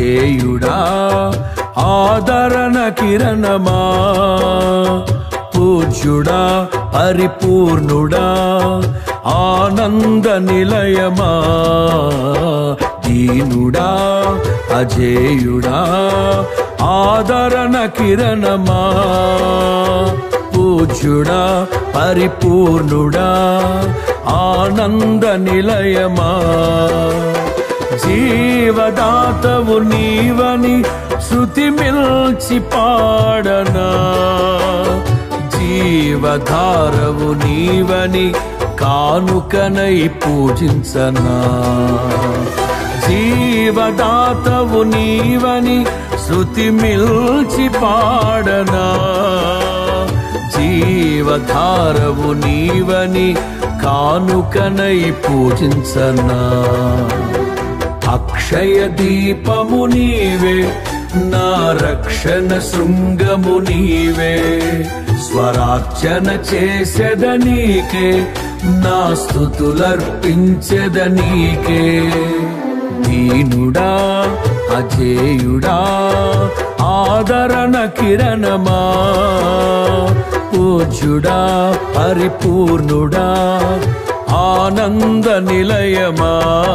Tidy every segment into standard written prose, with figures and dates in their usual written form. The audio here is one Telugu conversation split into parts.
అజేయుడా ఆదరణ కిరణమా, పూజ్యుడా పరిపూర్ణుడా ఆనంద నిలయమా, దీనుడా అజేయుడా ఆదరణ కిరణమా, పూజ్యుడా పరిపూర్ణుడా ఆనంద నిలయమా, జీవదాతవు నీవని శృతి మిల్చి పాడనా, జీవధారవు నీవని కానుకనై పూజించనా, జీవదాతవు నీవని శృతి మిల్చి పాడనా, జీవధారవు నీవని కానుకనై పూజించనా, అక్షయ దీపము నీవే నా రక్షణ శృంగము నీవే, స్వరార్చన చేసెదనీకే నా స్తుతులర్పించెదనీకే, దీనుడా అజేయుడా ఆదరణ కిరణమా, పూజ్యుడా పరిపూర్ణుడా ఆనంద నిలయమా.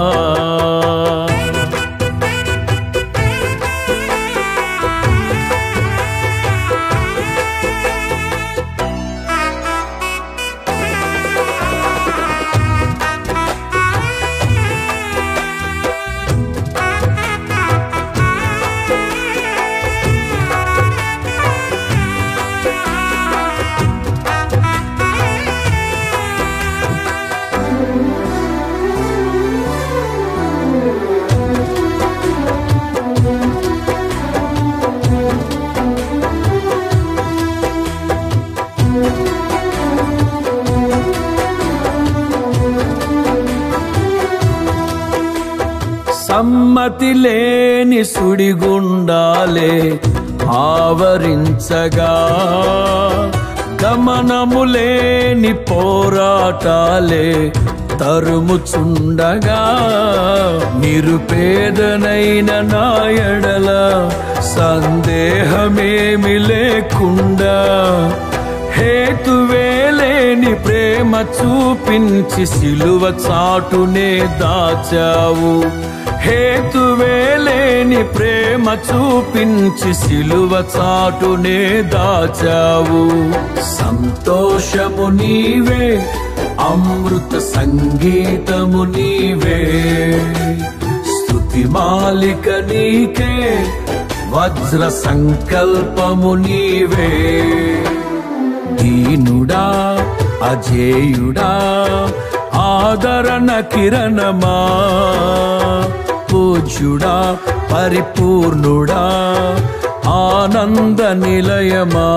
సమ్మతి లేని సుడిగుండాలే ఆవరించగా, గమనము లేని పోరాటాలే తరుముచుండగా, నిరుపేదనైన నా ఎడల సందేహమేమి లేకుండా, హేతువే లేని ప్రేమ చూపించి సిలువ చాటునే దాచావు, హేతువే లేని ప్రేమ చూపించి సిలువ చాటునే దాచావు, సంతోషము నీవే అమృత సంగీతము నీవే, స్తుతి మాలిక నీకే వజ్ర సంకల్పము నీవే, దీనుడా అజేయుడా ఆదరణ కిరణమా, పూజ్యుడా పరిపూర్ణుడా ఆనంద నిలయమా.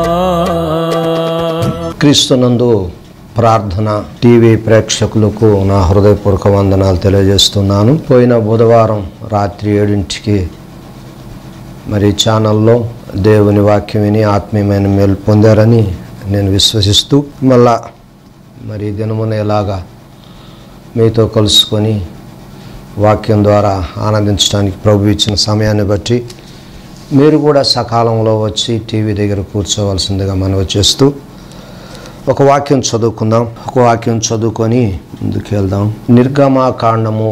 క్రీస్తునందు ప్రార్థన టీవీ ప్రేక్షకులకు నా హృదయపూర్వక వందనాలు తెలియజేస్తున్నాను. పోయిన బుధవారం రాత్రి 7ంటికి మరి ఛానల్లో దేవుని వాక్యం విని ఆత్మీయమైన మేలు పొందారని నేను విశ్వసిస్తూ మళ్ళా మరి దినమున ఎలాగా మీతో కలుసుకొని వాక్యం ద్వారా ఆనందించడానికి ప్రభు ఇచ్చిన సమయాన్ని బట్టి మీరు కూడా సకాలంలో వచ్చి టీవీ దగ్గర కూర్చోవలసిందిగా మనవి చేస్తూ ఒక వాక్యం చదువుకుందాం. ఒక వాక్యం చదువుకొని ముందుకు వెళ్దాం. నిర్గమాకాండము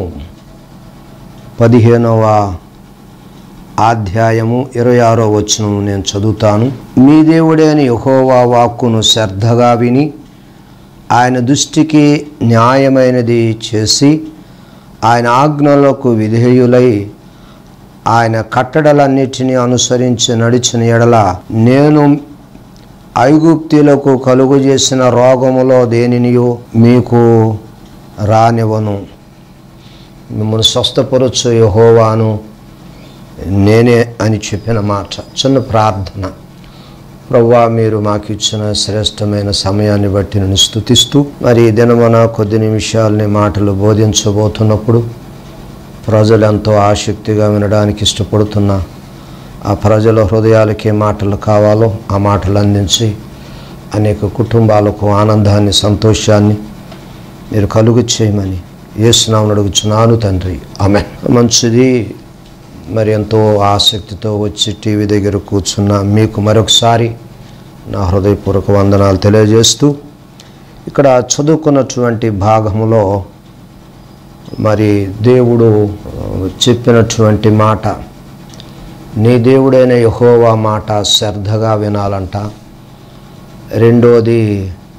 15వ అధ్యాయము 26వ వచనం నేను చదువుతాను. మీ దేవుడైన యెహోవా వాక్కును శ్రద్ధగా విని ఆయన దృష్టికి న్యాయమైనది చేసి ఆయన ఆజ్ఞలకు విధేయులై ఆయన కట్టడలన్నిటినీ అనుసరించి నడిచిన ఎడల నేను ఐగుప్తీయులకు కలుగు చేసిన రోగములో దేనినియో మీకు రానివ్వను. మిమ్మల్ని స్వస్థపరచు యెహోవాను నేనే అని చెప్పిన మాట. చిన్న ప్రార్థన. ప్రభువా, మీరు మాకు ఇచ్చిన శ్రేష్టమైన సమయాన్ని బట్టి నేను స్తుతిస్తూ మరి ఈ దినమున కొద్ది నిమిషాలని మాటలు బోధించబోతున్నప్పుడు ప్రజలు ఎంతో ఆసక్తిగా వినడానికి ఇష్టపడుతున్న ఆ ప్రజల హృదయాలకి మాటలు కావాలో ఆ మాటలు అందించి అనేక కుటుంబాలకు ఆనందాన్ని సంతోషాన్ని మీరు కలుగు చేయమని యేసు నామమున అడుగుచున్నాను తండ్రి, ఆమేన్. మంచిది. మరి ఎంతో ఆసక్తితో వచ్చి టీవీ దగ్గర కూర్చున్న మీకు మరొకసారి నా హృదయపూర్వక వందనాలు తెలియజేస్తూ, ఇక్కడ చదువుకున్నటువంటి భాగంలో మరి దేవుడు చెప్పినటువంటి మాట, నీ దేవుడైన యెహోవా మాట శ్రద్ధగా వినాలంట. రెండోది,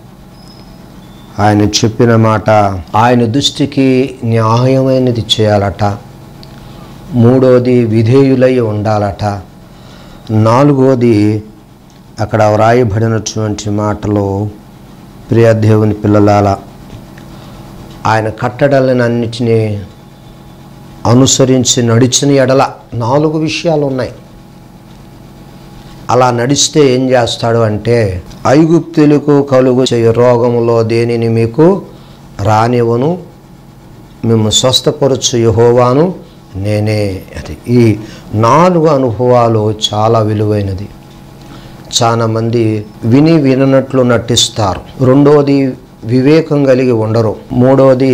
ఆయన చెప్పిన మాట ఆయన దృష్టికి న్యాయమైనది చేయాలట. మూడోది, విధేయులై ఉండాలట. నాలుగోది, అక్కడ వ్రాయబడినటువంటి మాటలో, ప్రియ దేవుని పిల్లలారా, ఆయన కట్టడలనన్నిటినీ అనుసరించి నడిచిన ఎడల 4 విషయాలు ఉన్నాయి. అలా నడిస్తే ఏం చేస్తాడు అంటే, ఐగుప్తులకు కలుగు చేయు రోగములో దేనిని మీకు రానివ్వను, మేము స్వస్థపరచు యెహోవాను నేనే. అది ఈ 4 అనుభవాలు చాలా విలువైనది. చాలామంది విననట్లు నటిస్తారు. రెండోది, వివేకం కలిగి ఉండరు. మూడోది,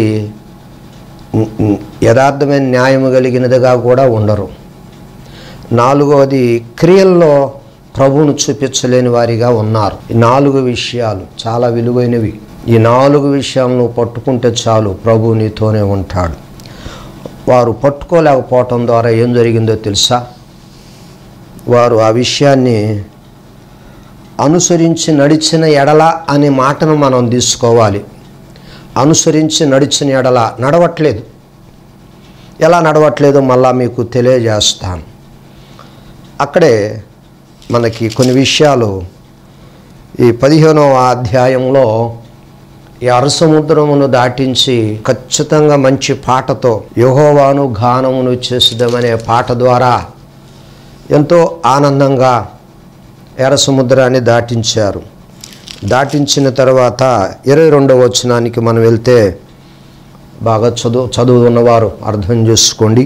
యథార్థమైన న్యాయం కలిగినదిగా కూడా ఉండరు. నాలుగోది, క్రియల్లో ప్రభువును చూపించలేని వారిగా ఉన్నారు. ఈ 4 విషయాలు చాలా విలువైనవి. ఈ 4 విషయాలను పట్టుకుంటే చాలు, ప్రభువు నీతోనే ఉంటాడు. వారు పట్టుకోలేకపోవటం ద్వారా ఏం జరిగిందో తెలుసా? వారు ఆ విషయాన్ని అనుసరించి నడిచిన ఎడల అనే మాటను మనం తీసుకోవాలి. అనుసరించి నడిచిన ఎడల నడవట్లేదు. ఎలా నడవట్లేదో మళ్ళా మీకు తెలియజేస్తాను. అక్కడే మనకి కొన్ని విషయాలు ఈ 15వ అధ్యాయంలో ఈ అరసముద్రమును దాటించి ఖచ్చితంగా మంచి పాటతో యెహోవాను గానమును చేసేదమనే పాట ద్వారా ఎంతో ఆనందంగా ఎర్ర సముద్రాన్ని దాటించారు. దాటించిన తర్వాత 22వ వచనానికి మనం వెళ్తే, బాగా చదువు ఉన్నవారు అర్థం చేసుకోండి.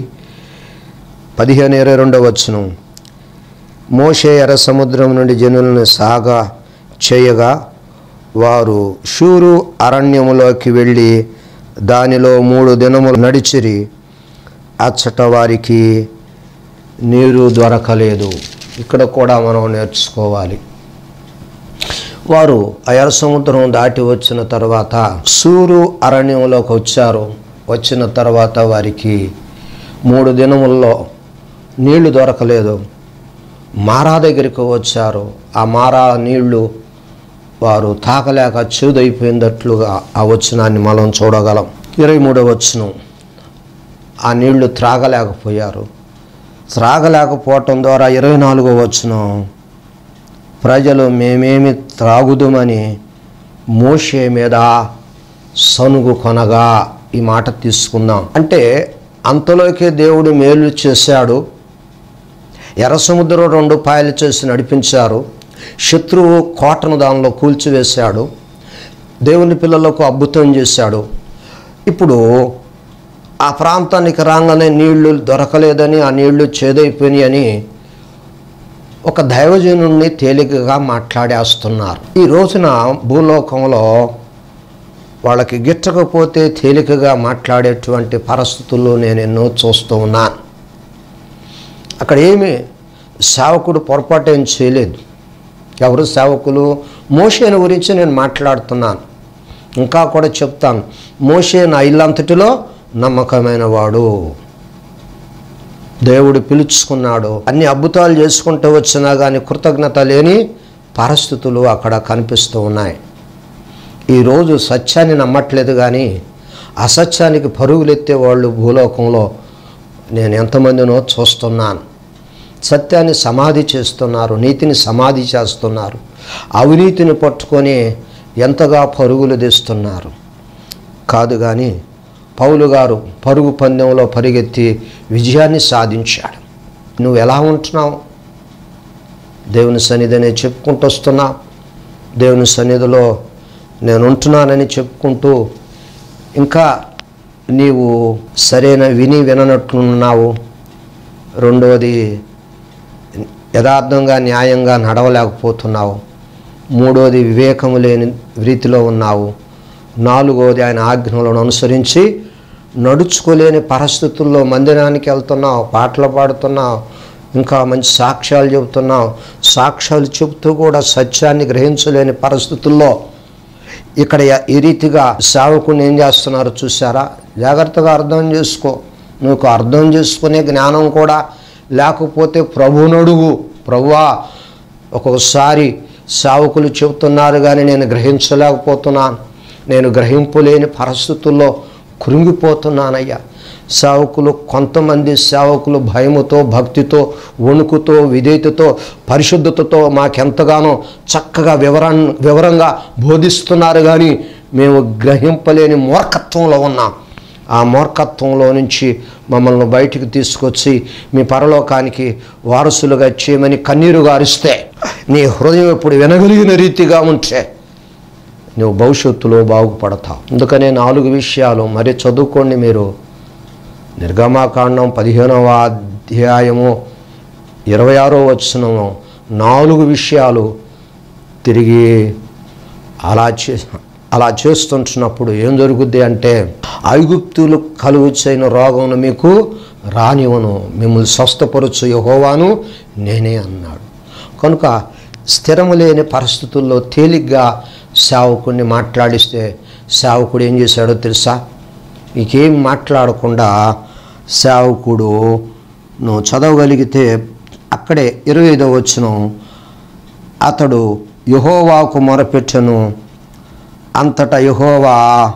15:22 వచనం, మోషే ఎర్ర సముద్రం నుండి జనులను సాగా చేయగా వారు షూరు అరణ్యములోకి వెళ్ళి దానిలో 3 దినములు నడిచిరి. అచ్చట వారికి నీరు దొరకలేదు. ఇక్కడ కూడా మనం నేర్చుకోవాలి. వారు ఆ ఎర్ర సముద్రం దాటి వచ్చిన తర్వాత షూరు అరణ్యంలోకి వచ్చారు. వచ్చిన తర్వాత వారికి 3 దినముల్లో నీళ్లు దొరకలేదు. మారా దగ్గరికి వచ్చారు. ఆ మారా నీళ్లు వారు తాకలేక చేదైపోయినట్లుగా ఆ వచనాన్ని మనం చూడగలం. 23వ వచనం, ఆ నీళ్లు త్రాగలేకపోయారు. త్రాగలేకపోవటం ద్వారా 24వ వచనం, ప్రజలు మేమేమి త్రాగుదుమని మోషే మీద సనుగు కొనగా. ఈ మాట తీసుకుందాం. అంటే అంతలోకే దేవుడు మేలు చేశాడు. ఎర్ర సముద్రం 2 పాయలు చేసి నడిపించారు. శత్రువు కోటను దానిలో కూల్చివేశాడు. దేవుని పిల్లలకు అద్భుతం చేశాడు. ఇప్పుడు ఆ ప్రాంతానికి రాగానే నీళ్లు దొరకలేదని, ఆ నీళ్లు చేదైపోయినాయి అని ఒక దైవజనుడిని తేలికగా మాట్లాడేస్తున్నారు. ఈ రోజున భూలోకంలో వాళ్ళకి గిట్టకపోతే తేలికగా మాట్లాడేటువంటి పరిస్థితుల్లో నేను ఎన్నో చూస్తూ ఉన్నాను. అక్కడ ఏమి సేవకుడు పొరపాటు ఏం చేయలేదు. ఎవరు సేవకులు? మోషేను గురించి నేను మాట్లాడుతున్నాను. ఇంకా కూడా చెప్తాను. మోషే నా ఇల్లంతటిలో నమ్మకమైన వాడు. దేవుడు పిలుచుకున్నాడు. అన్ని అద్భుతాలు చేసుకుంటూ వచ్చినా కానీ కృతజ్ఞత లేని పరిస్థితులు అక్కడ కనిపిస్తూ ఉన్నాయి. ఈరోజు సత్యాన్ని నమ్మట్లేదు కానీ అసత్యానికి పరుగులెత్తే వాళ్ళు భూలోకంలో నేను ఎంతమందినో చూస్తున్నాను. సత్యాన్ని సమాధి చేస్తున్నారు, నీతిని సమాధి చేస్తున్నారు, అవినీతిని పట్టుకొని ఎంతగా పరుగులు తీస్తున్నారు. కాదు కానీ పౌలు గారు పరుగు పందెంలో పరిగెత్తి విజయాన్ని సాధించాడు. నువ్వు ఎలా ఉంటున్నావు? దేవుని సన్నిధిని చెప్పుకుంటూ వస్తున్నా. దేవుని సన్నిధిలో నేను ఉంటున్నానని చెప్పుకుంటూ ఇంకా నీవు సరైన విననట్లున్నావు. రెండవది, యథార్థంగా న్యాయంగా నడవలేకపోతున్నావు. మూడోది, వివేకము లేని రీతిలో ఉన్నావు. నాలుగోది, ఆయన ఆజ్ఞలను అనుసరించి నడుచుకోలేని పరిస్థితుల్లో మందిరానికి వెళ్తున్నావు, పాటలు పాడుతున్నావు, ఇంకా మంచి సాక్ష్యాలు చెబుతున్నావు. సాక్ష్యాలు చెబుతూ కూడా సత్యాన్ని గ్రహించలేని పరిస్థితుల్లో ఇక్కడ ఈ రీతిగా సేవకుని ఏం చేస్తున్నారు చూసారా? జాగ్రత్తగా అర్థం చేసుకో. నువ్వు అర్థం చేసుకునే జ్ఞానం కూడా లేకపోతే ప్రభువుని అడుగు. ప్రభువా, ఒక్కొక్కసారి సేవకులు చెబుతున్నారు కానీ నేను గ్రహించలేకపోతున్నాను, నేను గ్రహింపులేని పరిస్థితుల్లో కృంగిపోతున్నానయ్యా. సేవకులు, కొంతమంది సేవకులు భయముతో, భక్తితో, వణుకుతో, విధేయతతో, పరిశుద్ధతతో మాకెంతగానో చక్కగా వివరంగా బోధిస్తున్నారు కానీ మేము గ్రహింపలేని మూర్ఖత్వంలో ఉన్నాం. ఆ మూర్ఖత్వంలో నుంచి మమ్మల్ని బయటికి తీసుకొచ్చి మీ పరలోకానికి వారసులుగా చేయమని కన్నీరు గారిస్తే, నీ హృదయం ఎప్పుడు వినగలిగిన రీతిగా ఉంటే నువ్వు భవిష్యత్తులో బాగుపడతావు. అందుకనే 4 విషయాలు మరి చదువుకోండి మీరు. నిర్గమాకాండం 15వ అధ్యాయము 26వ వచనము 4 విషయాలు తిరిగి అలా చేస్తుంటున్నప్పుడు ఏం జరుగుద్ది అంటే, ఐగుప్తులు కలుగుచైన రోగమును మీకు రానివను, మిమ్మల్ని స్వస్థపరచు యెహోవాను నేనే అన్నాడు. కనుక స్థిరము లేని పరిస్థితుల్లో తేలిగ్గా సేవకుడిని మాట్లాడిస్తే సేవకుడు ఏం చేశాడో తెలుసా? మీకేం మాట్లాడకుండా సేవకుడు నువ్వు చదవగలిగితే అక్కడే 25వ వచనం, అతడు యెహోవాకు మొరపెట్టెను, అంతటా యెహోవా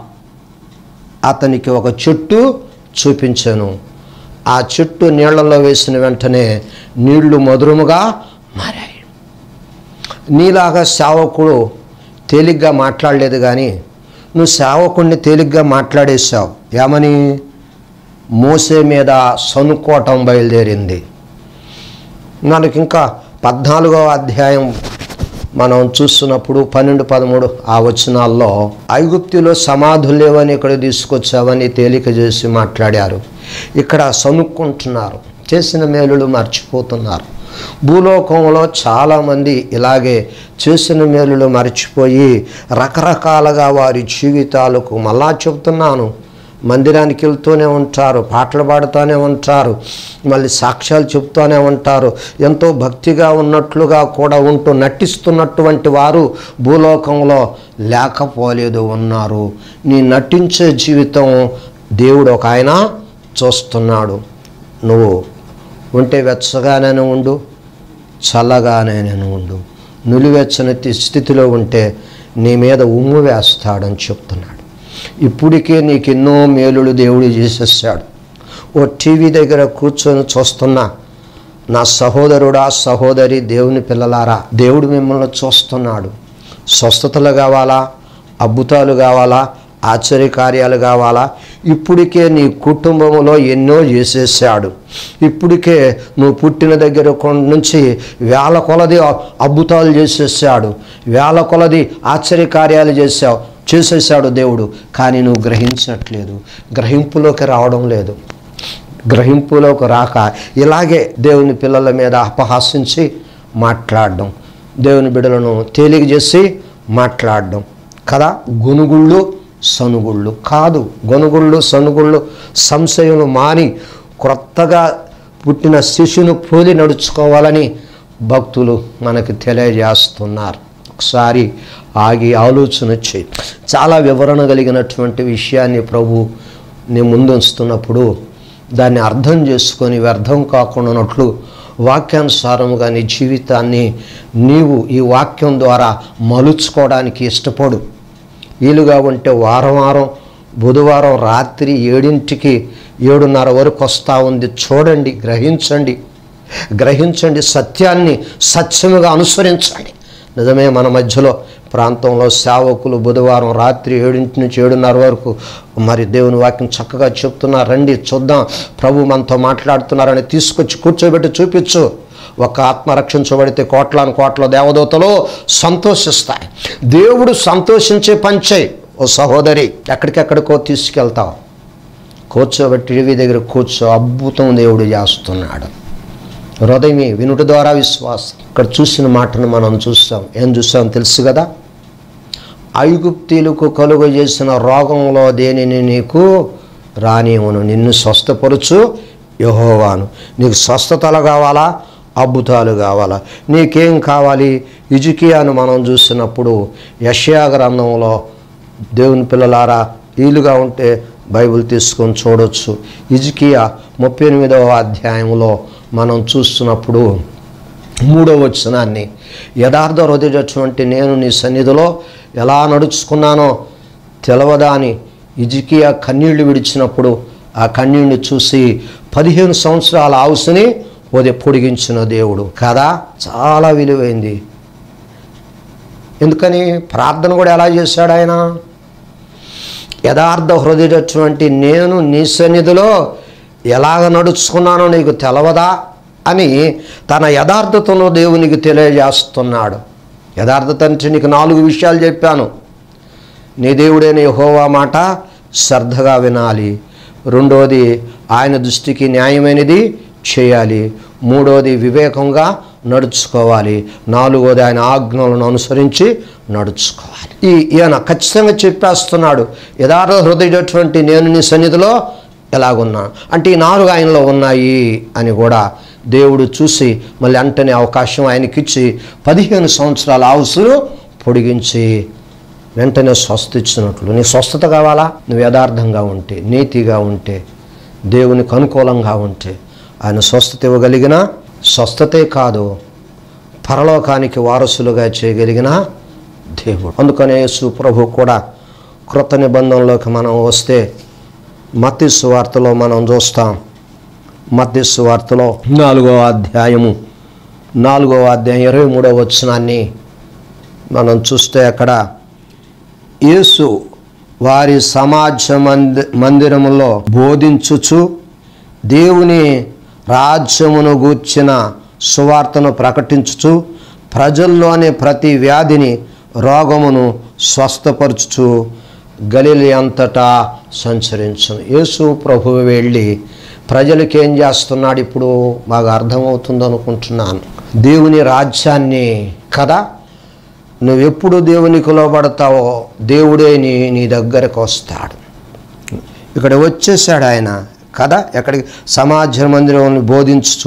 అతనికి ఒక చెట్టు చూపించాను. ఆ చెట్టు నీళ్లలో వేసిన వెంటనే నీళ్లు మధురముగా మారాయి. నీలాగా సేవకుడు తేలిగ్గా మాట్లాడలేదు కానీ నువ్వు సేవకుడిని తేలిగ్గా మాట్లాడేశావు. ఏమని? మోసే మీద సనుక్కోవటం బయలుదేరింది. మనకి ఇంకా 14వ అధ్యాయం మనం చూస్తున్నప్పుడు 12, 13 ఆ వచనాల్లో ఐగుప్తులో సమాధులు లేవని ఇక్కడ తీసుకొచ్చావని తేలిక చేసి మాట్లాడారు. ఇక్కడ సనుక్కుంటున్నారు, చేసిన మేలులు మర్చిపోతున్నారు. భూలోకంలో చాలామంది ఇలాగే చేసిన మేలులు మర్చిపోయి రకరకాలుగా వారి జీవితాలకు, మళ్ళా చెప్తున్నాను, మందిరానికి వెళ్తూనే ఉంటారు, పాటలు పాడుతూనే ఉంటారు, మళ్ళీ సాక్ష్యాలు చెప్తూనే ఉంటారు, ఎంతో భక్తిగా ఉన్నట్లుగా కూడా ఉంటూ నటిస్తున్నటువంటి వారు భూలోకంలో లేకపోలేదు, ఉన్నారు. నీ నటించే జీవితం దేవుడు ఒక ఆయన చూస్తున్నాడు. నువ్వు ఉంటే వెచ్చగానే ఉండు, చల్లగానే ఉండు. నులివెచ్చని స్థితిలో ఉంటే నీ మీద ఉమ్ము వేస్తాడని చెప్తున్నాడు. ఇప్పటికే నీకు ఎన్నో మేలులు దేవుడు చేసేసాడు. ఓ టీవీ దగ్గర కూర్చొని చూస్తున్నా నా సహోదరుడా, సహోదరి, దేవుని పిల్లలారా, దేవుడు మిమ్మల్ని చూస్తున్నాడు. స్వస్థతలు కావాలా, అద్భుతాలు కావాలా, ఆశ్చర్యకార్యాలు కావాలా? ఇప్పటికే నీ కుటుంబంలో ఎన్నో చేసేసాడు. ఇప్పటికే నువ్వు పుట్టిన దగ్గర నుంచి వేల కొలది అద్భుతాలు చేసేసాడు, వేల కొలది ఆశ్చర్యకార్యాలు చేసేసాడు దేవుడు. కానీ నువ్వు గ్రహించట్లేదు, గ్రహింపులోకి రావడం లేదు. గ్రహింపులోకి రాక ఇలాగే దేవుని పిల్లల మీద అపహాసించి మాట్లాడడం, దేవుని బిడ్డలను తేలిక చేసి మాట్లాడడం కదా. గొనుగుళ్ళు సనుగుళ్ళు కాదు. గొనుగుళ్ళు సనుగుళ్ళు సంశయములు మాని క్రొత్తగా పుట్టిన శిశువును పోలి నడుచుకోవాలని భక్తులు మనకు తెలియజేస్తున్నారు. ఒకసారి ఆగి ఆలోచన చేయి. చాలా వివరణ కలిగినటువంటి విషయాన్ని ప్రభు నీ ముందు ఉంచుతున్నప్పుడు దాన్ని అర్థం చేసుకొని వ్యర్థం కాకుండానట్లు వాక్యానుసారముగా నీ జీవితాన్ని నీవు ఈ వాక్యం ద్వారా మలుచుకోవడానికి ఇష్టపడు. వీలుగా ఉంటే వారం బుధవారం రాత్రి 7ంటికి 7:30 వరకు వస్తూ ఉంది. చూడండి, గ్రహించండి, సత్యాన్ని సత్యముగా అనుసరించండి. నిజమే, మన మధ్యలో ప్రాంతంలో సేవకులు బుధవారం రాత్రి 7 నుంచి 7:30 వరకు మరి దేవుని వాక్యం చక్కగా చెప్తున్నారు. రండి చూద్దాం, ప్రభు మనతో మాట్లాడుతున్నారని తీసుకొచ్చి కూర్చోబెట్టి చూపించు. ఒక ఆత్మ రక్షించబడితే కోట్ల దేవదూతలు సంతోషిస్తాయి. దేవుడు సంతోషించే పంచేయి. ఓ సహోదరి, ఎక్కడికెక్కడికో తీసుకెళ్తావు, కూర్చోబెట్టి టీవీ దగ్గర కూర్చో, అద్భుతం దేవుడు చేస్తున్నాడు. హృదయమే వినుట ద్వారా విశ్వాసం. ఇక్కడ చూసిన మాటను మనం చూస్తాం. ఏం చూస్తాం తెలుసు కదా? ఐగుప్తీలకు కలుగజేసిన రోగంలో దేనిని నీకు రానివ్వను, నిన్ను స్వస్థపరచు యెహోవాను. నీకు స్వస్థతలు కావాలా, అద్భుతాలు కావాలా, నీకేం కావాలి? హిజ్కియాను మనం చూసినప్పుడు యెషయా గ్రంథంలో దేవుని పిల్లలారా వీలుగా ఉంటే బైబిల్ తీసుకొని చూడొచ్చు. హిజ్కియా 38వ అధ్యాయంలో మనం చూస్తున్నప్పుడు 3వ వచనాన్ని, యథార్థ హృదయుడైనటువంటి నేను నీ సన్నిధిలో ఎలా నడుచుకున్నానో తెలవదా అని హిజ్కియా కన్నీళ్లు విడిచినప్పుడు ఆ కన్నీళ్లు చూసి 15 సంవత్సరాల ఆయుస్సుని పొడిగించిన దేవుడు కదా. చాలా విలువైంది. ఎందుకని? ప్రార్థన కూడా ఎలా చేశాడు ఆయన? యథార్థ హృదయుడైనటువంటి నేను నీ సన్నిధిలో ఎలాగ నడుచుకున్నానో నీకు తెలవదా అని తన యథార్థతను దేవునికి తెలియజేస్తున్నాడు. యథార్థత అంటే నీకు 4 విషయాలు చెప్పాను. నీ దేవుడైన యెహోవా మాట శ్రద్ధగా వినాలి. 2వది ఆయన దృష్టికి న్యాయమైనది చేయాలి. 3వది వివేకంగా నడుచుకోవాలి. 4వది ఆయన ఆజ్ఞలను అనుసరించి నడుచుకోవాలి. ఈయన ఖచ్చితంగా చెప్పేస్తున్నాడు, యథార్థ హృదయుడైనటువంటి నేను నీ సన్నిధిలో ఎలాగున్నాను అంటే ఈ 4 ఆయనలో ఉన్నాయి అని కూడా దేవుడు చూసి మళ్ళీ అంటనే అవకాశం ఆయనకిచ్చి 15 సంవత్సరాల ఆయుస్సును పొడిగించి వెంటనే స్వస్థ ఇచ్చినట్లు. నీ స్వస్థత కావాలా? నువ్వు యథార్థంగా ఉంటే, నీతిగా ఉంటే, దేవునికి అనుకూలంగా ఉంటే ఆయన స్వస్థత ఇవ్వగలిగిన, స్వస్థతే కాదు పరలోకానికి వారసులుగా చేయగలిగిన దేవుడు. అందుకనే యేసు ప్రభు కూడా కృత నిబంధనలోకి మనం వస్తే మత్తయి సువార్తలో మనం చూస్తాం. మత్తయి సువార్తలో 4వ అధ్యాయం 23వ వచనాన్ని మనం చూస్తే అక్కడ యేసు వారి సమాజ మందిరములో బోధించుచు దేవుని రాజ్యమును గూర్చిన సువార్తను ప్రకటించుచు ప్రజల్లోని ప్రతి వ్యాధిని రోగమును స్వస్థపరచుచు గలిలయ అంతటా సంచరించును. యేసు ప్రభువు వెళ్ళి ప్రజలకు ఏం చేస్తున్నాడు? ఇప్పుడు బాగా అర్థమవుతుంది అనుకుంటున్నాను. దేవుని రాజ్యాన్ని కదా, నువ్వెప్పుడు దేవునికి లోబడతావో దేవుడే నీ దగ్గరకు వస్తాడు. ఇక్కడ వచ్చేసాడు ఆయన కదా. ఎక్కడికి? సమాజ మందిరం బోధించుతూ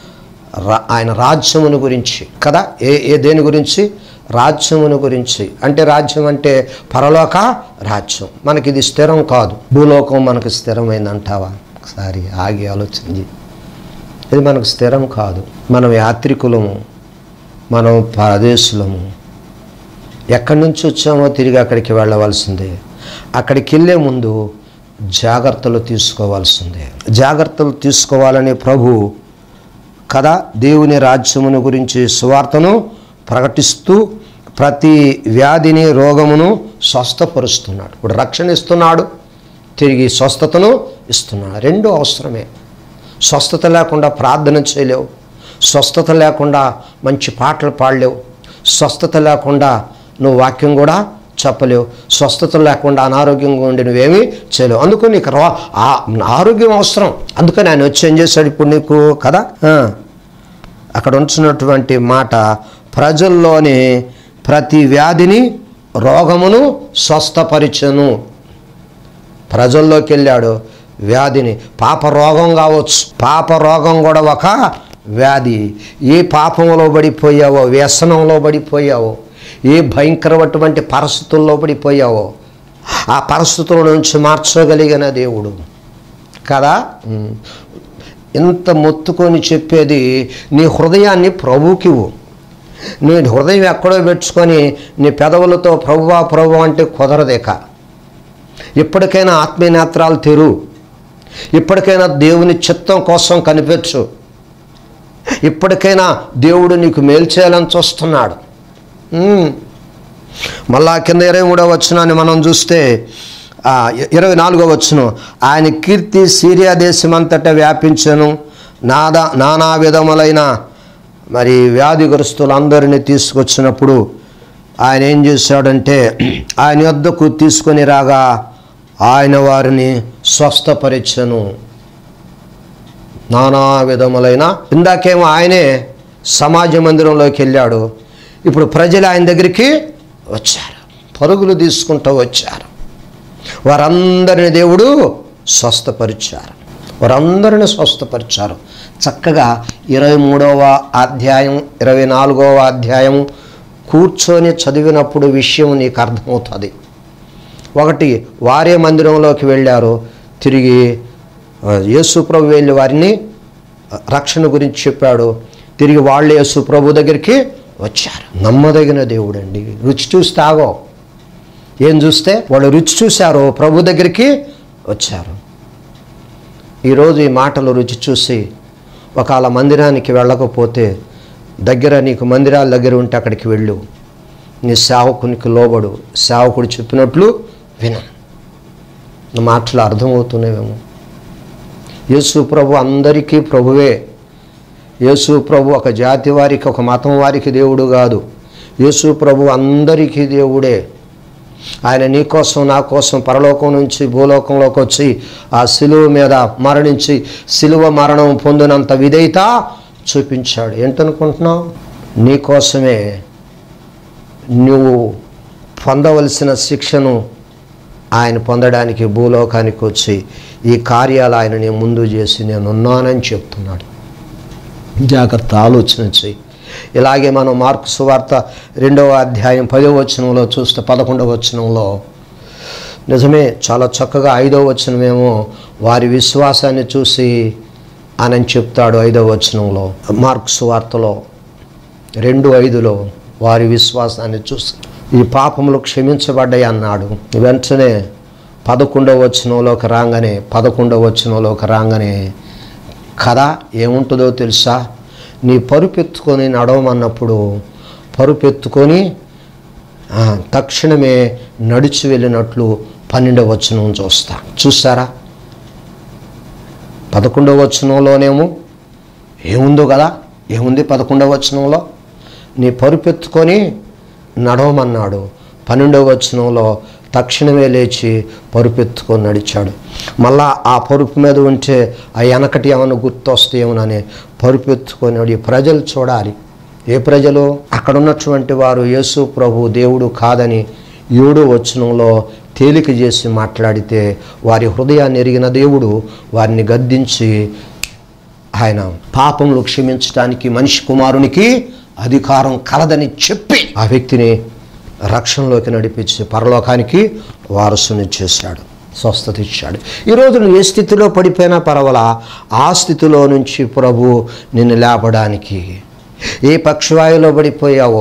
ఆయన రాజ్యమును గురించి కదా. దేని గురించి? రాజ్యమును గురించి. అంటే రాజ్యం అంటే పరలోక రాజ్యం. మనకి ఇది స్థిరం కాదు. భూలోకం మనకు స్థిరమైందంటావా? ఒకసారి ఆగి ఆలోచించి. ఇది మనకు స్థిరం కాదు. మనం యాత్రికులము, మనం పరదేశులము. ఎక్కడి నుంచి వచ్చామో తిరిగి అక్కడికి వెళ్ళవలసిందే. అక్కడికి వెళ్ళే ముందు జాగ్రత్తలు తీసుకోవాల్సిందే. జాగ్రత్తలు తీసుకోవాలని ప్రభు కదా దేవుని రాజ్యమును గురించి సువార్తను ప్రకటిస్తూ ప్రతి వ్యాధిని, రోగమును స్వస్థపరుస్తున్నాడు. ఇప్పుడు రక్షణ ఇస్తున్నాడు, తిరిగి స్వస్థతను ఇస్తున్నాడు. రెండు అవసరమే. స్వస్థత లేకుండా ప్రార్థన చేయలేవు, స్వస్థత లేకుండా మంచి పాటలు పాడలేవు, స్వస్థత లేకుండా నువ్వు వాక్యం కూడా చెప్పలేవు, స్వస్థత లేకుండా అనారోగ్యంగా ఉండి నువ్వేమీ చేయలేవు. అందుకని నీకు ఆరోగ్యం అవసరం. అందుకని ఆయన వచ్చి ఏం చేశాడు ఇప్పుడు నీకు కదా. అక్కడ ఉంచినటువంటి మాట, ప్రజల్లోని ప్రతి వ్యాధిని, రోగమును స్వస్థపరిచెను. ప్రజల్లోకి వెళ్ళాడు. వ్యాధిని, పాప రోగం కావచ్చు, పాప రోగం కూడా ఒక వ్యాధి. ఏ పాపంలో పడిపోయావో, వ్యసనంలో పడిపోయావో, ఏ భయంకరమైనటువంటి పరిస్థితుల్లో పడిపోయావో ఆ పరిస్థితుల నుంచి మార్చగలిగిన దేవుడు కదా. ఇంత మొత్తుకొని చెప్పేది, నీ హృదయాన్ని ప్రభువుకివ్వు. నీ హృదయం ఎక్కడో పెట్టుకొని నీ పెదవులతో ప్రభువా ప్రభు అంటే కుదరదేక. ఇప్పటికైనా ఆత్మీయ నేత్రాలు తెరు. ఇప్పటికైనా దేవుని చిత్తం కోసం కనిపించు. ఇప్పటికైనా దేవుడు నీకు మేలు చేయాలని చూస్తున్నాడు. మళ్ళా కింద 23వ వచనాన్ని మనం చూస్తే 24వ వచనం, ఆయన కీర్తి సిరియా దేశమంతటా వ్యాపించను. నానా విధములైన మరి వ్యాధిగ్రస్తులందరినీ తీసుకొచ్చినప్పుడు ఆయన ఏం చేశాడంటే, ఆయన యొద్దకు తీసుకొని రాగా ఆయన వారిని స్వస్థపరిచెను. నానా విధములైన, ఇందాకేమో ఆయనే సమాజ మందిరంలోకి వెళ్ళాడు, ఇప్పుడు ప్రజలు ఆయన దగ్గరికి వచ్చారు, పరుగులు తీసుకుంటూ వచ్చారు. వారందరిని దేవుడు స్వస్థపరిచారు. వారందరిని స్వస్థపరిచారు. చక్కగా 23వ అధ్యాయం 24వ అధ్యాయం కూర్చొని చదివినప్పుడు విషయం నీకు అర్థమవుతుంది. ఒకటి, వారే మందిరంలోకి వెళ్ళారు. తిరిగి యేసు ప్రభు వెళ్ళి వారిని రక్షణ గురించి చెప్పాడు. తిరిగి వాళ్ళు యేసు ప్రభు దగ్గరికి వచ్చారు. నమ్మదగిన దేవుడు అండి. రుచి చూసి తాగో. ఏం చూస్తే వాళ్ళు రుచి చూశారు, ప్రభు దగ్గరికి వచ్చారు. ఈరోజు ఈ మాటలు రుచి చూసి ఒకవేళ మందిరానికి వెళ్ళకపోతే దగ్గర నీకు మందిరాల దగ్గర ఉంటే అక్కడికి వెళ్ళు. నీ సేవకునికి లోబడు, సేవకుడు చెప్పినట్లు విను. నా మాటలు అర్థమవుతున్నాయేమో. యేసు ప్రభు అందరికీ ప్రభువే. యేసు ప్రభు ఒక జాతి వారికి, ఒక మతం వారికి దేవుడు కాదు. యేసు ప్రభు అందరికీ దేవుడే. ఆయన నీ కోసం నా కోసం పరలోకం నుంచి భూలోకంలోకి వచ్చి ఆ సిలువ మీద మరణించి సిలువ మరణం పొందినంత విధేయత చూపించాడు. ఏంటనుకుంటున్నావు? నీ కోసమే నువ్వు పొందవలసిన శిక్షను ఆయన పొందడానికి భూలోకానికి వచ్చి ఈ కార్యాలు ఆయన నీ ముందు చేసి నేనున్నానని చెప్తున్నాడు. జాగ్రత్త ఆలోచన చెయ్యి. ఇలాగే మనం మార్కు సువార్త 2వ అధ్యాయం 10వ వచనంలో చూస్తే 11వ వచనంలో నిజమే చాలా చక్కగా 5వ వచనమేమో వారి విశ్వాసాన్ని చూసి అని చెప్తాడు. 5వ వచనంలో మార్కు సువార్తలో 2:5లో వారి విశ్వాసాన్ని చూసి ఈ పాపములు క్షమించబడ్డాయి అన్నాడు. వెంటనే 11వ వచనంలోకి రాగానే కథ ఏముంటుందో తెలుసా? నీ పరుపెత్తుకొని నడవమన్నప్పుడు పరుపెత్తుకొని తక్షణమే నడిచి వెళ్ళినట్లు 12వ వచనం చూసారా? 11వ వచనంలోనేమో ఏముందో కదా, ఏముంది 11వ వచనంలో? నీ పరుపెత్తుకొని నడవమన్నాడు. 12వ వచనంలో తక్షణమే లేచి పరుపెత్తుకొని నడిచాడు. మళ్ళా ఆ పరుపు మీద ఉంటే ఆ వెనకటి ఏమైనా గుర్తొస్తాయేమోనని పరుపెత్తుకొని ప్రజలు చూడాలి. ఏ ప్రజలు? అక్కడ ఉన్నటువంటి వారు యేసు ప్రభు దేవుడు కాదని 7వ వచనంలో తేలిక చేసి మాట్లాడితే వారి హృదయాన్ని ఎరిగిన దేవుడు వారిని గద్దించి ఆయన పాపములు క్షమించడానికి మనిషి కుమారునికి అధికారం కలదని చెప్పి ఆ వ్యక్తిని రక్షణలోకి నడిపించి పరలోకానికి వారసుని చేశాడు, స్వస్థత ఇచ్చాడు. ఈరోజు నువ్వు ఏ స్థితిలో పడిపోయినా పర్వాలా, ఆ స్థితిలో నుంచి ప్రభు నిన్ను లేపడానికి. ఏ పక్షవాయులో పడిపోయావో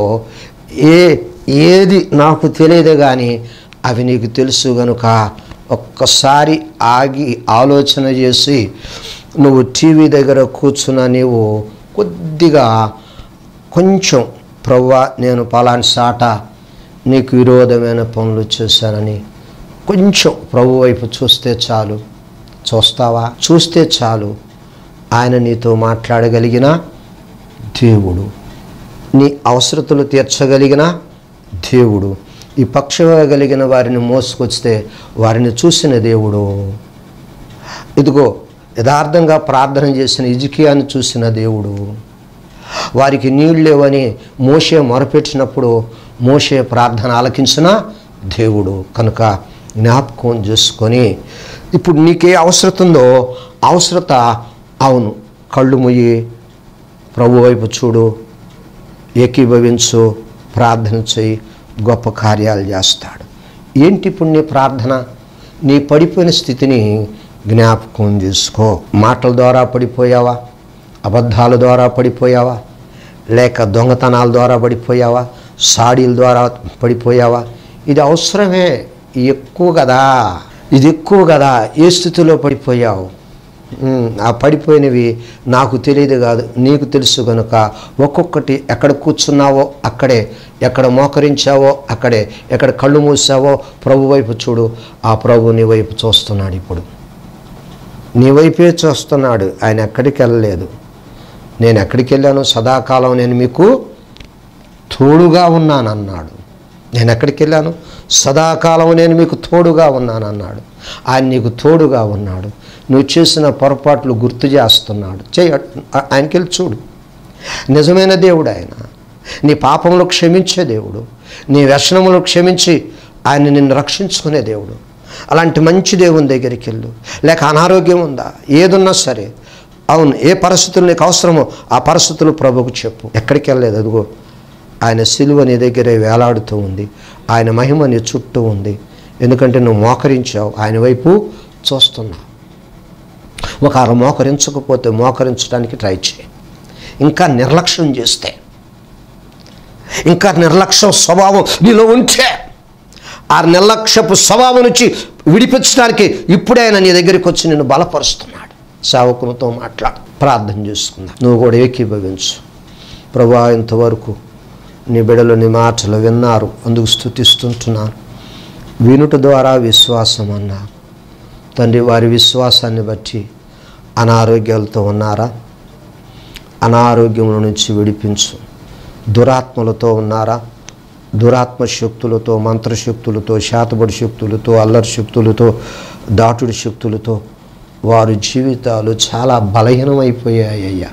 ఏది నాకు తెలియదు కానీ అవి నీకు తెలుసు కనుక ఒక్కసారి ఆగి ఆలోచన చేసి నువ్వు టీవీ దగ్గర కూర్చున్న నీవు కొద్దిగా కొంచెం ప్రభువా నేను పలాని సాట నీకు విరోధమైన పనులు చేశానని కొంచెం ప్రభు వైపు చూస్తే చాలు. చూస్తావా? చూస్తే చాలు. ఆయన నీతో మాట్లాడగలిగిన దేవుడు, నీ అవసరతలు తీర్చగలిగిన దేవుడు, ఈ పక్షగలిగిన వారిని మోసుకొస్తే వారిని చూసిన దేవుడు. ఇదిగో యథార్థంగా ప్రార్థన చేసిన హిజ్కియాను చూసిన దేవుడు. వారికి నీళ్ళు లేవని మోషే మొరపెట్టినప్పుడు మోషే ప్రార్థన ఆలకించిన దేవుడు. కనుక జ్ఞాపకం చేసుకొని ఇప్పుడు నీకే అవసరత ఉందో అవసరత అవును కళ్ళు మూయి ప్రభు వైపు చూడు, ఏకీభవించు, ప్రార్థన చేయి, గొప్ప కార్యాలు చేస్తాడు. ఏంటి ఇప్పుడు నీ ప్రార్థన? నీ పడిపోయిన స్థితిని జ్ఞాపకం చేసుకో. మాటల ద్వారా పడిపోయావా? అబద్ధాల ద్వారా పడిపోయావా? లేక దొంగతనాల ద్వారా పడిపోయావా? సాడీల ద్వారా పడిపోయావా? ఇది అవసరమే, ఎక్కువ కదా, ఇది ఎక్కువ కదా. ఏ స్థితిలో పడిపోయావు? ఆ పడిపోయినవి నాకు తెలియదు కాదు, నీకు తెలుసు కనుక ఒక్కొక్కటి ఎక్కడ కూర్చున్నావో అక్కడే, ఎక్కడ మోకరించావో అక్కడే, ఎక్కడ కళ్ళు మూసావో ప్రభు వైపు చూడు. ఆ ప్రభు నీ వైపు చూస్తున్నాడు. ఇప్పుడు నీ వైపే చూస్తున్నాడు. ఆయన ఎక్కడికి వెళ్ళలేదు. నేను ఎక్కడికి వెళ్ళాను? సదాకాలం నేను మీకు తోడుగా ఉన్నానన్నాడు. నేను ఎక్కడికి వెళ్ళాను? సదాకాలం నేను మీకు తోడుగా ఉన్నానన్నాడు. ఆయన నీకు తోడుగా ఉన్నాడు. నువ్వు చేసిన పొరపాట్లు గుర్తు చేస్తున్నాడు. ఆయనకి వెళ్ళి చూడు. నిజమైన దేవుడు ఆయన. నీ పాపములు క్షమించే దేవుడు, నీ వ్యసనములు క్షమించి ఆయన నిన్ను రక్షించుకునే దేవుడు. అలాంటి మంచి దేవుని దగ్గరికి వెళ్ళు. లేక అనారోగ్యం ఉందా, ఏదున్నా సరే, అవును, ఏ పరిస్థితులు నీకు అవసరమో ఆ పరిస్థితులు ప్రభువుకు చెప్పు. ఎక్కడికి వెళ్ళలేదు, అదిగో ఆయన సిలువ నీ దగ్గరే వేలాడుతూ ఉంది, ఆయన మహిమ నీ చుట్టూ ఉంది. ఎందుకంటే నువ్వు మోకరించావు, ఆయన వైపు చూస్తున్నావు. ఒకవేళ మోకరించకపోతే మోకరించడానికి ట్రై చేయి. ఇంకా నిర్లక్ష్యం చేస్తే, ఇంకా నిర్లక్ష్యం స్వభావం నీలో ఉంటే, ఆ నిర్లక్ష్యపు స్వభావం నుంచి విడిపించడానికి ఇప్పుడే ఆయన నీ దగ్గరికి వచ్చి నిన్ను బలపరుస్తున్నాడు. సేవకునితో మాట్లాడు, ప్రార్థన చేసుకుందాం. నువ్వు కూడా ఏకీభవించు. ప్రభువా, ఇంతవరకు నీ బిడ్డలు నీ మాటలు విన్నారు, అందుకు స్తుతిస్తుంటున్నాను. వినుట ద్వారా విశ్వాసం అన్నారు తండ్రి. వారి విశ్వాసాన్ని బట్టి అనారోగ్యాలతో ఉన్నారా? అనారోగ్యముల నుంచి విడిపించు. దురాత్మలతో ఉన్నారా? దురాత్మ శక్తులతో, మంత్రశక్తులతో, శాతబడి శక్తులతో, అల్లరి శక్తులతో, దాటుడి శక్తులతో వారి జీవితాలు చాలా బలహీనమైపోయాయ్యా.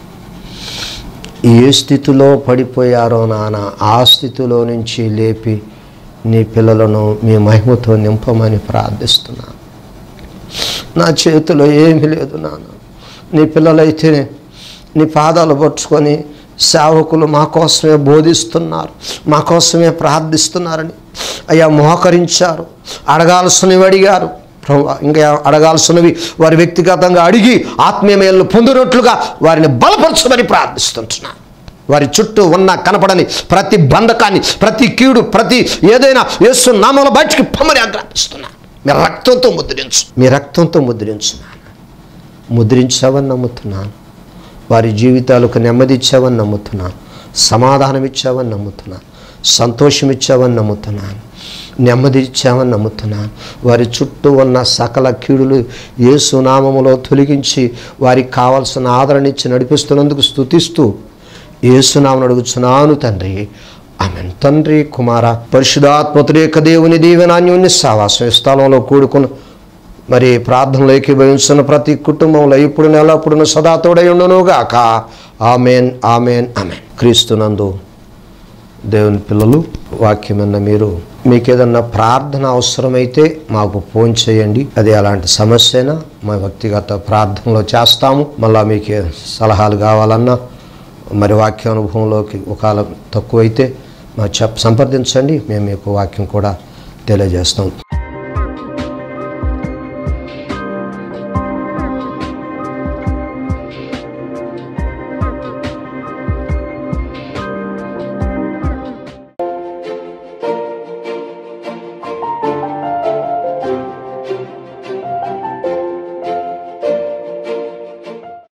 ఏ స్థితిలో పడిపోయారో నాన్న, ఆ స్థితిలో నుంచి లేపి నీ పిల్లలను మీ మహిమతో నింపమని ప్రార్థిస్తున్నాను. నా చేతిలో ఏమీ లేదు నాన్న. నీ పిల్లలైతే నీ పాదాలు పట్టుకొని సేవకులు మా కోసమే బోధిస్తున్నారు, మా కోసమే ప్రార్థిస్తున్నారని అయ్యా మోకరించారు. అడగాల్సినవి అడిగారు ప్రభువా, ఇంకా అడగాల్సినవి వారి వ్యక్తిగతంగా అడిగి ఆత్మీయమేలను పొందినట్లుగా వారిని బలపరచమని ప్రార్థిస్తుంటున్నాను. వారి చుట్టూ ఉన్న కనపడని ప్రతి బంధకాన్ని, ప్రతి కీడు, ప్రతి ఏదైనా యేసు నామములో బయటికి పొమ్మని ఆజ్ఞాపిస్తున్నాను. మీ రక్తంతో ముద్రించు, మీ రక్తంతో ముద్రించున్నాను. ముద్రించావని నమ్ముతున్నాను. వారి జీవితాలకు నెమ్మది ఇచ్చావని నమ్ముతున్నాను, సమాధానం ఇచ్చావని నమ్ముతున్నాను, సంతోషం ఇచ్చావని నమ్ముతున్నాను, నెమ్మది ఇచ్చావని నమ్ముతున్నాను. వారి చుట్టూ ఉన్న సకల కీడులు యేసు నామములో తొలగించి వారికి కావాల్సిన ఆదరణ ఇచ్చి నడిపిస్తున్నందుకు స్తుతిస్తూ యేసు నామమున అడుగుచున్నాను తండ్రి. ఆమేన్. తండ్రి, కుమార, పరిశుద్ధాత్మ దేవుని దీవెనాన్యోన్య సహవాసం ఈ స్థలంలో కూడుకుని మరి ప్రార్థనలో ఏకీభవించిన ప్రతి కుటుంబంలో ఇప్పుడు ఎల్లప్పుడూ సదా తోడై ఉండునుగాక. ఆమేన్, ఆమేన్, ఆమేన్. క్రీస్తునందు దేవుని పిల్లలు, వాక్యమన్న మీరు మీకు ఏదన్నా ప్రార్థన అవసరమైతే మాకు ఫోన్ చేయండి. అది అలాంటి సమస్య అయినా మా వ్యక్తిగత ప్రార్థనలో చేస్తాము. మళ్ళీ మీకు సలహాలు కావాలన్నా, మరి వాక్యానుభవంలోకి ఒకవేళ తక్కువైతే మాకు సంప్రదించండి, మేము మీకు వాక్యం కూడా తెలియజేస్తాం.